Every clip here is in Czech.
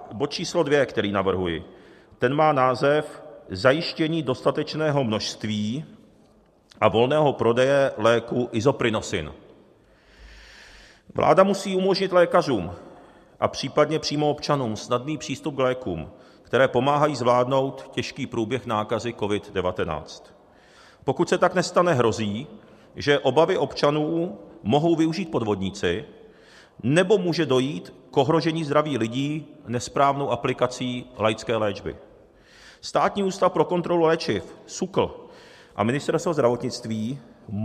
bod číslo 2, který navrhuji, ten má název Zajištění dostatečného množství a volného prodeje léku Isoprinosine. Vláda musí umožnit lékařům a případně přímo občanům snadný přístup k lékům, které pomáhají zvládnout těžký průběh nákazy COVID-19. Pokud se tak nestane, hrozí, že obavy občanů mohou využít podvodníci nebo může dojít k ohrožení zdraví lidí nesprávnou aplikací laické léčby. Státní ústav pro kontrolu léčiv, SÚKL, a Ministerstvo zdravotnictví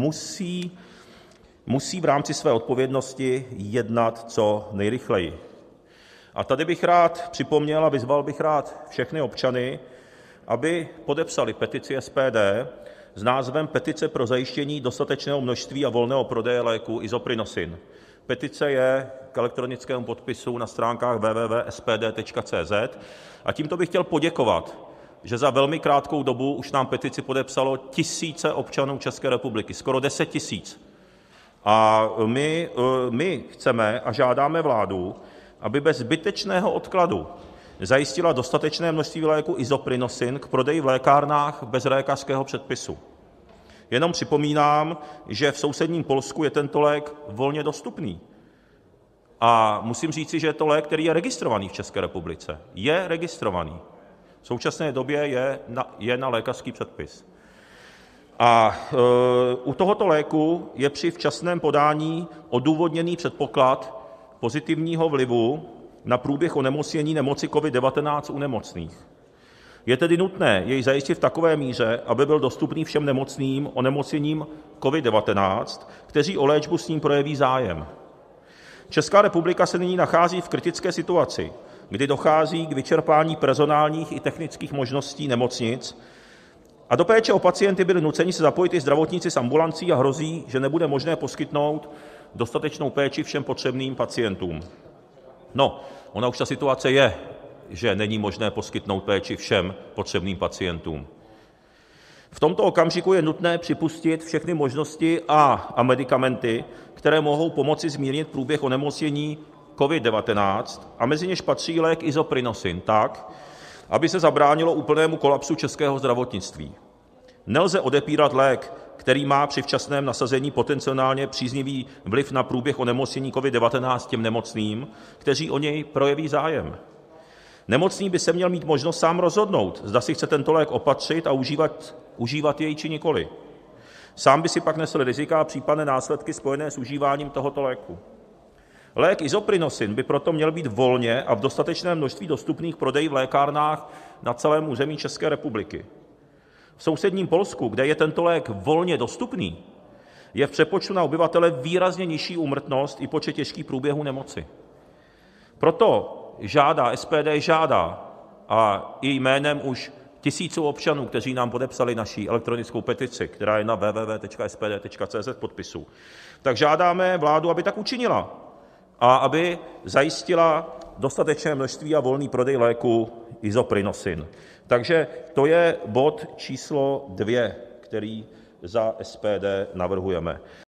musí v rámci své odpovědnosti jednat co nejrychleji. A tady bych rád připomněl a vyzval bych rád všechny občany, aby podepsali petici SPD s názvem Petice pro zajištění dostatečného množství a volného prodeje léku Isoprinosine. Petice je k elektronickému podpisu na stránkách www.spd.cz a tímto bych chtěl poděkovat, že za velmi krátkou dobu už nám petici podepsalo tisíce občanů České republiky, skoro 10 tisíc. A my chceme a žádáme vládu, aby bez zbytečného odkladu zajistila dostatečné množství léku Isoprinosine k prodeji v lékárnách bez lékařského předpisu. Jenom připomínám, že v sousedním Polsku je tento lék volně dostupný. A musím říci, že je to lék, který je registrovaný v České republice. Je registrovaný. V současné době je na lékařský předpis. A u tohoto léku je při včasném podání odůvodněný předpoklad pozitivního vlivu na průběh onemocnění nemoci COVID-19 u nemocných. Je tedy nutné jej zajistit v takové míře, aby byl dostupný všem nemocným onemocněním COVID-19, kteří o léčbu s ním projeví zájem. Česká republika se nyní nachází v kritické situaci, kdy dochází k vyčerpání personálních i technických možností nemocnic a do péče o pacienty byli nuceni se zapojit i zdravotníci z ambulancí a hrozí, že nebude možné poskytnout dostatečnou péči všem potřebným pacientům. No, ona už ta situace je, že není možné poskytnout péči všem potřebným pacientům. V tomto okamžiku je nutné připustit všechny možnosti a medikamenty, které mohou pomoci zmírnit průběh onemocnění COVID-19, a mezi něž patří lék Isoprinosine, tak, aby se zabránilo úplnému kolapsu českého zdravotnictví. Nelze odepírat lék, který má při včasném nasazení potenciálně příznivý vliv na průběh onemocnění COVID-19 těm nemocným, kteří o něj projeví zájem. Nemocný by se měl mít možnost sám rozhodnout, zda si chce tento lék opatřit a užívat jej či nikoli. Sám by si pak nesl rizika a případné následky spojené s užíváním tohoto léku. Lék Isoprinosine by proto měl být volně a v dostatečném množství dostupný k prodeji v lékárnách na celém území České republiky. V sousedním Polsku, kde je tento lék volně dostupný, je v přepočtu na obyvatele výrazně nižší úmrtnost i počet těžkých průběhů nemoci. Proto SPD žádá a i jménem už tisíců občanů, kteří nám podepsali naši elektronickou petici, která je na www.spd.cz podpisů, tak žádáme vládu, aby tak učinila a aby zajistila dostatečné množství a volný prodej léku Isoprinosine. Takže to je bod číslo 2, který za SPD navrhujeme.